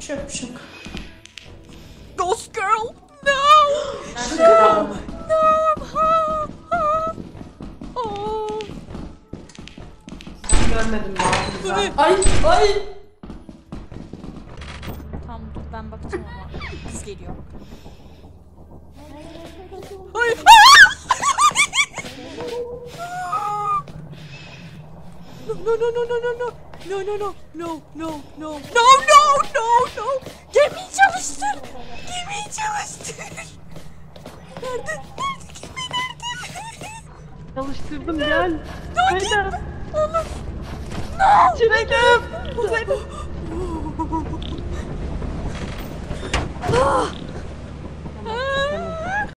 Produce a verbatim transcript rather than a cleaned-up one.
Şık şık. Ghost girl. No. No. No. Ha, ha. Oh. Ben görmedim daha güzel. Ay ay. Tamam dur ben bakacağım ama kız geliyor. Ay. No no no no no no. No no no no no no no no no no. Gemiyi çalıştır. Gemiyi çalıştır. Nerede? Nerede? Gemi nerede? Çalıştırdım gel. No gitme. Oğlum. No. Çilekim. Ah.